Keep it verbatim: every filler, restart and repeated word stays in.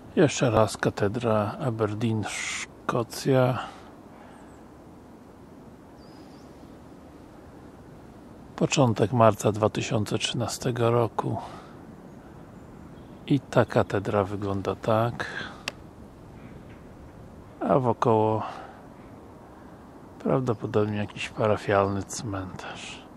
Jeszcze raz katedra Aberdeen, Szkocja. Początek marca dwa tysiące trzynastego roku. I ta katedra wygląda tak. A wokoło prawdopodobnie jakiś parafialny cmentarz.